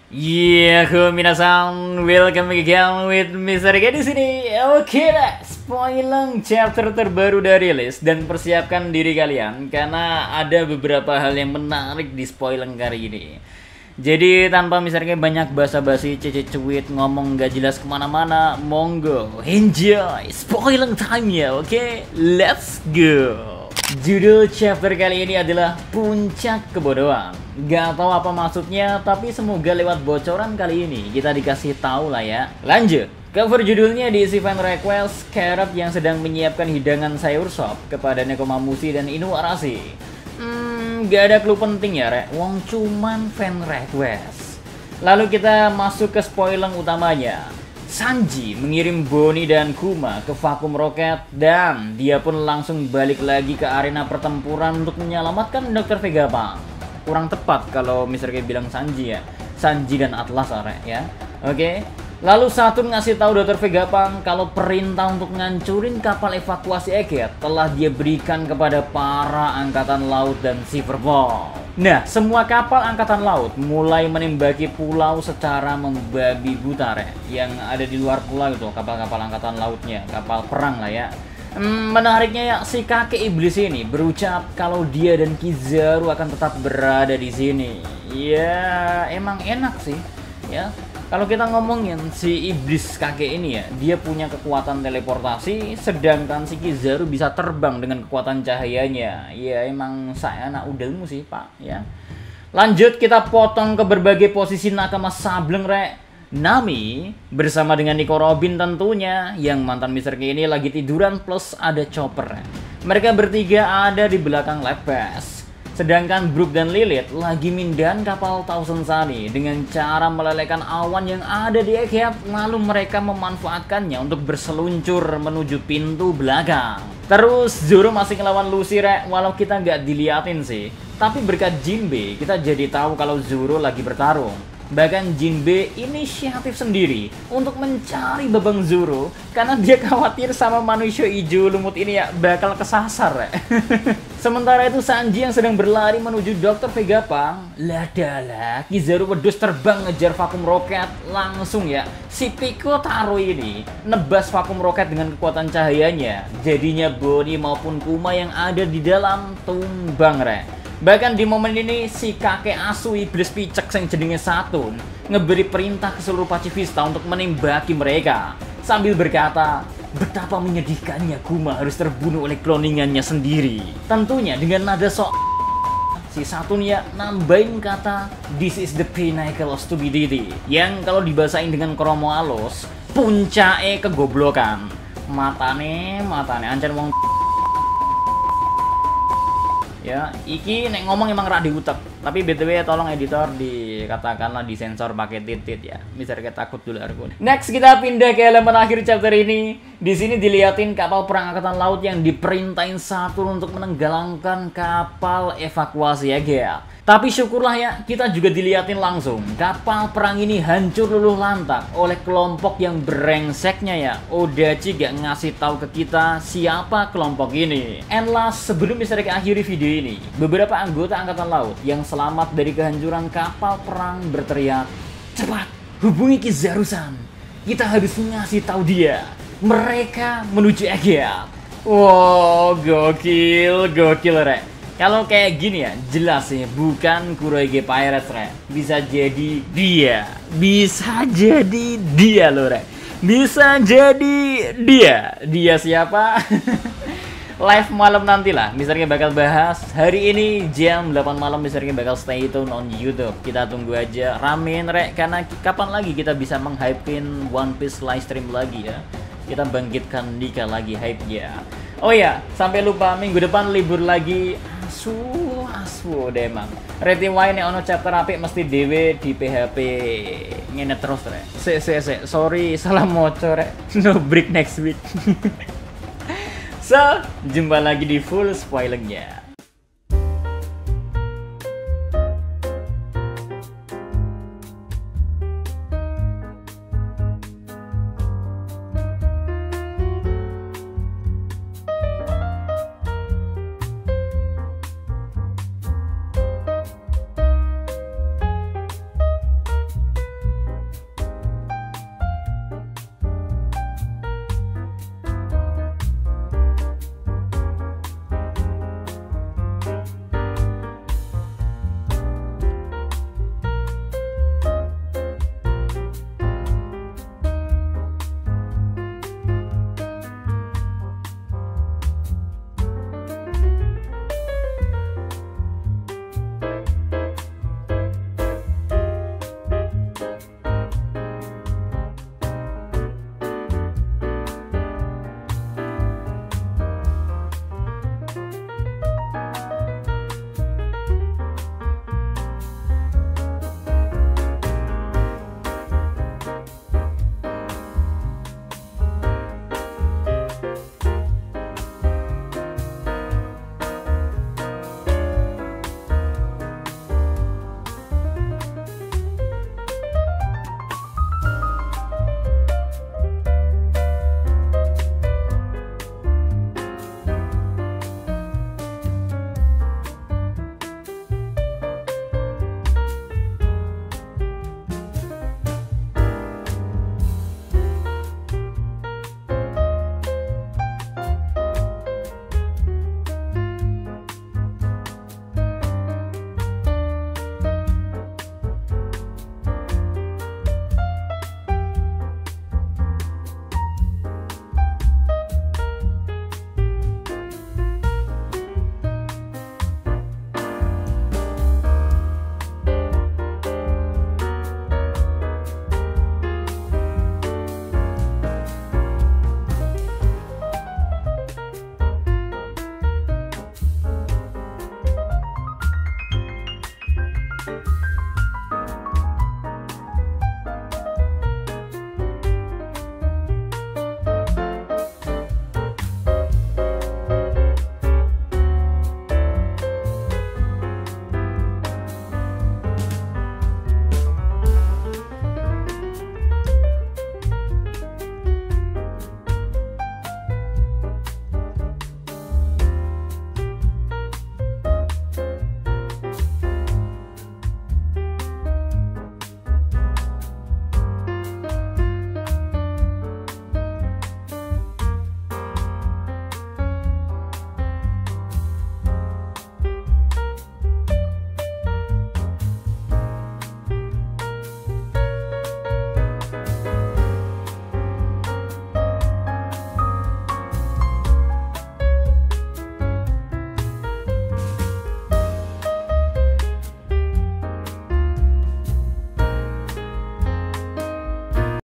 Minasan, welcome again with Mr. G di sini. Oke lah, spoiler chapter terbaru dari list dan persiapkan diri kalian karena ada beberapa hal yang menarik di spoiler kali ini. Jadi tanpa misalnya banyak basa-basi cuit ngomong gak jelas kemana-mana, monggo enjoy spoiler time ya, oke? Let's go. Judul chapter kali ini adalah Puncak Kebodohan. Gak tahu apa maksudnya, tapi semoga lewat bocoran kali ini kita dikasih tahu lah ya. Lanjut, cover judulnya diisi fan request Carrot yang sedang menyiapkan hidangan sayur sop kepada Nekomamushi dan Inuarashi. Gak ada clue penting ya rek, wong cuman fan request. Lalu kita masuk ke spoiler utamanya. Sanji mengirim Bonnie dan Kuma ke vakum roket dan dia pun langsung balik lagi ke arena pertempuran untuk menyelamatkan Dr. Vegapunk. Kurang tepat kalau misalnya bilang Sanji ya, Sanji dan Atlas are ya. Oke. Lalu Saturn ngasih tahu Dr. Vegapunk kalau perintah untuk ngancurin kapal evakuasi Egghead telah dia berikan kepada para angkatan laut dan Silverbow. Nah, semua kapal angkatan laut mulai menembaki pulau secara membabi buta yang ada di luar pulau itu, kapal-kapal angkatan lautnya, kapal perang lah ya. Menariknya ya, si kakek iblis ini berucap kalau dia dan Kizaru akan tetap berada di sini. Ya, emang enak sih, ya. Kalau kita ngomongin si iblis kakek ini ya, dia punya kekuatan teleportasi, sedangkan si Kizaru bisa terbang dengan kekuatan cahayanya. Ya emang saya anak udelmu sih pak ya. Lanjut kita potong ke berbagai posisi nakama Sableng rek. Nami bersama dengan Nico Robin tentunya, yang mantan Mr. K ini lagi tiduran plus ada Chopper. Mereka bertiga ada di belakang Lepes. Sedangkan Brook dan Lilith lagi mindahan kapal Thousand Sunny dengan cara melelehkan awan yang ada di Egghead, lalu mereka memanfaatkannya untuk berseluncur menuju pintu belakang. Terus Zoro masih ngelawan Lucy rek, walau kita nggak diliatin sih. Tapi berkat Jinbe kita jadi tahu kalau Zoro lagi bertarung. Bahkan Jinbe inisiatif sendiri untuk mencari Babang Zoro karena dia khawatir sama manusia hijau lumut ini ya bakal kesasar ya. Sementara itu Sanji yang sedang berlari menuju Dr. Vegapunk, ladalah Kizaru wedus terbang ngejar vakum roket langsung ya. Si Pico Taro ini nebas vakum roket dengan kekuatan cahayanya. Jadinya Bonnie maupun Kuma yang ada di dalam tumbang rek. Bahkan di momen ini si kakek asu iblis picek yang jenenge Saturn ngeberi perintah ke seluruh pacifista untuk menembaki mereka sambil berkata betapa menyedihkannya Kuma harus terbunuh oleh kloningannya sendiri. Tentunya dengan nada sok si Saturn ya nambahin kata this is the pinnacle of stupidity, yang kalau dibahasain dengan kromo alus puncake kegoblokan. Matane ancan wong ya, iki nek ngomong emang rak diutek. Tapi BTW tolong editor dikatakanlah disensor pakai titit ya. Misalnya takut dulu aku. Next kita pindah ke elemen akhir chapter ini. Di sini diliatin kapal perang angkatan laut yang diperintahin Saturn untuk menenggelamkan kapal evakuasi Egghead. Tapi syukurlah ya, kita juga diliatin langsung kapal perang ini hancur luluh lantak oleh kelompok yang brengseknya ya. Odachi gak ngasih tahu ke kita siapa kelompok ini. And last, sebelum misalnya akhiri video ini, beberapa anggota angkatan laut yang selamat dari kehancuran kapal perang berteriak, cepat hubungi Kizaru-san, kita harus ngasih tahu dia. Mereka menuju Egghead. Wow, gokil rek. Kalau kayak gini ya, jelas sih bukan Kurohige Pirates rek. Bisa jadi dia loh rek. Bisa jadi dia. Dia siapa? Live malam nanti lah, misalnya bakal bahas. Hari ini jam 8 malam misalnya bakal stay tune on YouTube. Kita tunggu aja, ramein rek, karena kapan lagi kita bisa menghypein One Piece live stream lagi ya. Kita bangkitkan Nika lagi hype ya. Oh ya, sampai lupa minggu depan libur lagi. Asu deh emang. Rating Y nih ono chapter apik mesti dewe di PHP ngene terus rek. Sorry salah moco rek. No break next week. So, jumpa lagi di full spoilernya.